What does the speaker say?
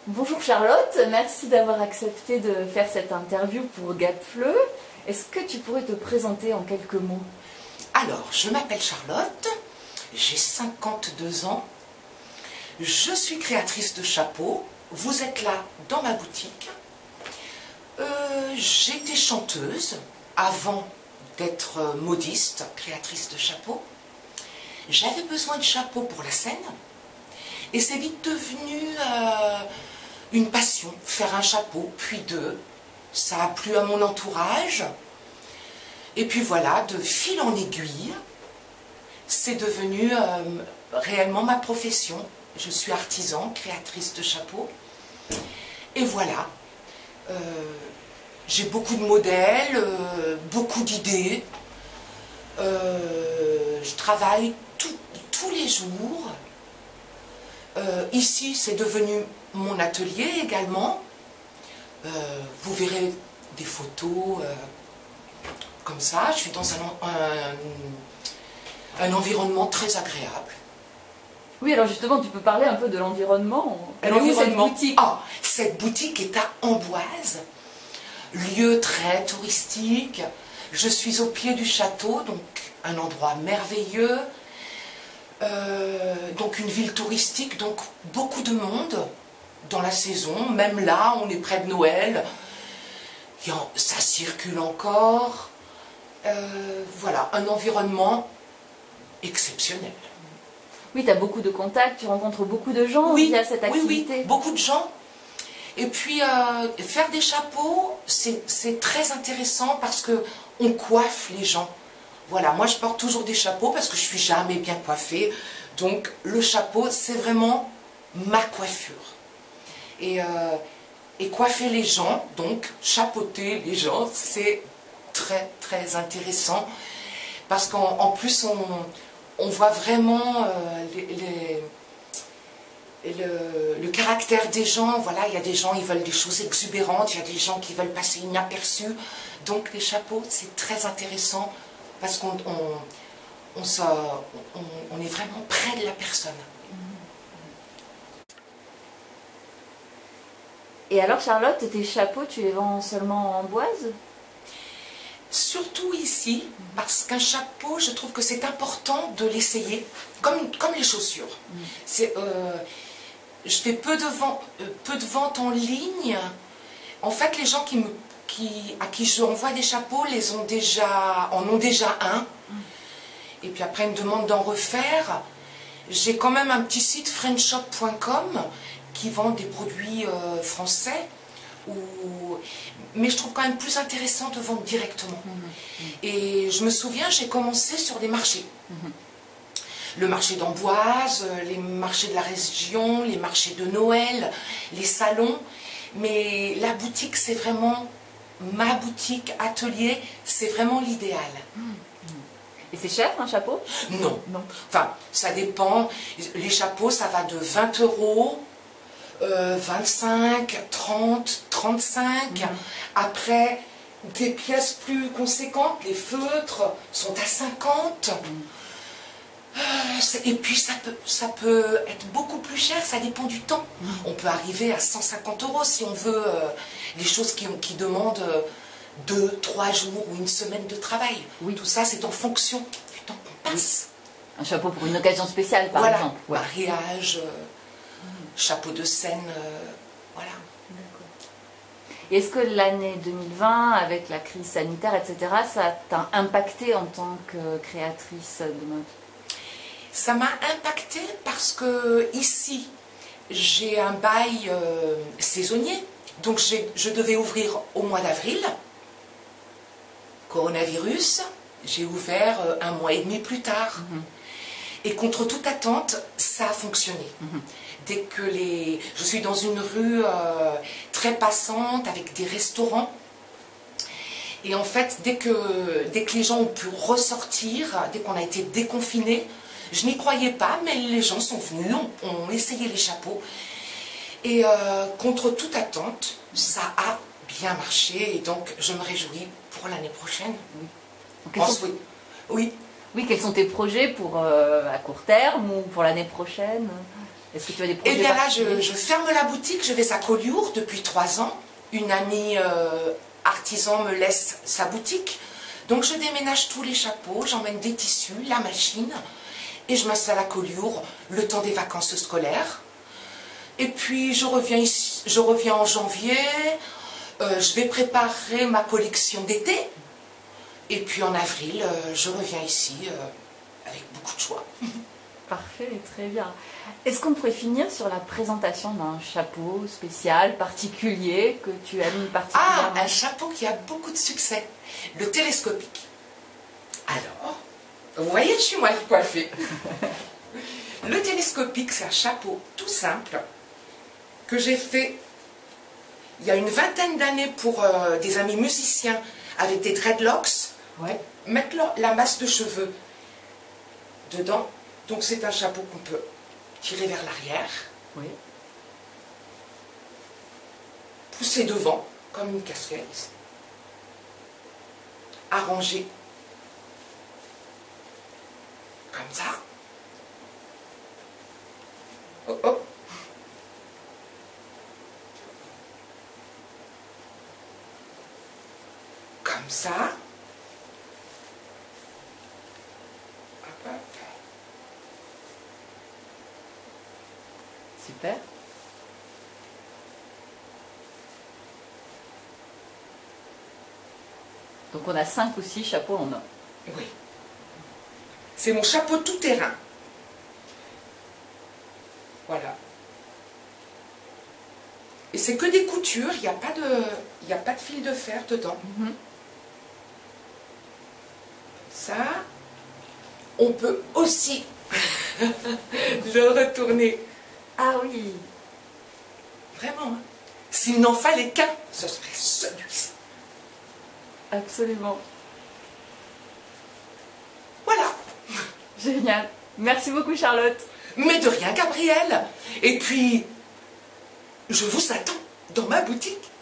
Bonjour Charlotte, merci d'avoir accepté de faire cette interview pour Gapfleu. Est-ce que tu pourrais te présenter en quelques mots? Alors, je m'appelle Charlotte, j'ai 52 ans, je suis créatrice de chapeaux, vous êtes là dans ma boutique. J'étais chanteuse avant d'être modiste, créatrice de chapeaux. J'avais besoin de chapeaux pour la scène et c'est vite devenu une passion, faire un chapeau, puis deux. Ça a plu à mon entourage. Et puis voilà, de fil en aiguille, c'est devenu réellement ma profession. Je suis artisan, créatrice de chapeaux. Et voilà, j'ai beaucoup de modèles, beaucoup d'idées. Je travaille tous les jours. Ici, c'est devenu mon atelier également. Vous verrez des photos comme ça. Je suis dans un environnement très agréable. Oui, alors justement, tu peux parler un peu de l'environnement. Cette boutique. Ah, cette boutique est à Amboise, lieu très touristique. Je suis au pied du château, donc un endroit merveilleux. Donc une ville touristique, donc beaucoup de monde dans la saison. Même là, on est près de Noël. Ça circule encore. Voilà, un environnement exceptionnel. Oui, tu as beaucoup de contacts, tu rencontres beaucoup de gens via cette activité. Oui, beaucoup de gens. Et puis, faire des chapeaux, c'est très intéressant parce qu'on coiffe les gens. Voilà, moi je porte toujours des chapeaux parce que je suis jamais bien coiffée. Donc, le chapeau, c'est vraiment ma coiffure. Et coiffer les gens, donc chapeauter les gens, c'est très très intéressant. Parce qu'en plus, on voit vraiment le caractère des gens. Voilà, il y a des gens qui veulent des choses exubérantes, il y a des gens qui veulent passer inaperçus. Donc les chapeaux, c'est très intéressant parce qu'on est vraiment près de la personne. Et alors Charlotte, tes chapeaux, tu les vends seulement en Amboise? Surtout ici, parce qu'un chapeau, je trouve que c'est important de l'essayer, comme les chaussures. Je fais peu de ventes en ligne. En fait, les gens à qui je envoie des chapeaux en ont déjà un. Et puis après, ils me demandent d'en refaire. J'ai quand même un petit site friendshop.com qui vend des produits français. Mais je trouve quand même plus intéressant de vendre directement. Et je me souviens, j'ai commencé sur des marchés. Le marché d'Amboise, les marchés de la région, les marchés de Noël, les salons. Mais la boutique, c'est vraiment ma boutique, atelier, c'est vraiment l'idéal. Et c'est cher un chapeau? Non. Enfin, ça dépend. Les chapeaux, ça va de 20 €. 25, 30, 35. Après, des pièces plus conséquentes, les feutres sont à 50. Et puis ça peut être beaucoup plus cher, ça dépend du temps. On peut arriver à 150 € si on veut les choses qui demandent 2, 3 jours ou une semaine de travail. Oui. Tout ça, c'est en fonction du temps qu'on passe. Un chapeau pour une occasion spéciale, par exemple. Mariage, chapeau de scène, voilà. Et est-ce que l'année 2020, avec la crise sanitaire, etc., ça t'a impacté en tant que créatrice de mode? Ça m'a impacté parce que ici, j'ai un bail saisonnier. Donc je devais ouvrir au mois d'avril. Coronavirus, j'ai ouvert 1 mois et demi plus tard. Et contre toute attente, ça a fonctionné. Dès que je suis dans une rue très passante avec des restaurants. Et en fait, dès que les gens ont pu ressortir, dès qu'on a été déconfinés, je n'y croyais pas, mais les gens sont venus, ont essayé les chapeaux. Et contre toute attente, ça a bien marché. Et donc, je me réjouis pour l'année prochaine. Oui, quels sont tes projets pour à court terme ou pour l'année prochaine? Est-ce que tu as des projets Eh bien là, particuliers? je ferme la boutique, je vais à Collioure depuis 3 ans. Une amie artisan me laisse sa boutique. Donc je déménage tous les chapeaux, j'emmène des tissus, la machine, et je m'installe à Collioure le temps des vacances scolaires. Et puis je reviens en janvier, je vais préparer ma collection d'été. Et puis en avril, je reviens ici avec beaucoup de choix. Parfait, très bien. Est-ce qu'on pourrait finir sur la présentation d'un chapeau spécial, particulier, que tu aimes Ah, particulièrement? un chapeau qui a beaucoup de succès, le télescopique. Alors, vous voyez, je suis mal coiffée. Le télescopique, c'est un chapeau tout simple que j'ai fait il y a une vingtaine d'années pour des amis musiciens avec des dreadlocks. Ouais. Mettre la masse de cheveux dedans. Donc c'est un chapeau qu'on peut tirer vers l'arrière, Oui. pousser devant comme une casquette, arranger comme ça. Oh oh. Comme ça. Hop, hop. Super. Donc on a 5 ou 6 chapeaux en or. Oui. C'est mon chapeau tout terrain. Voilà. Et c'est que des coutures, il n'y a pas de fil de fer dedans. Ça, on peut aussi le retourner. Ah oui. Vraiment, hein. S'il n'en fallait qu'un, ce serait celui-ci. Absolument. Voilà. Génial. Merci beaucoup Charlotte. Mais de rien, Gabrielle. Et puis, je vous attends dans ma boutique.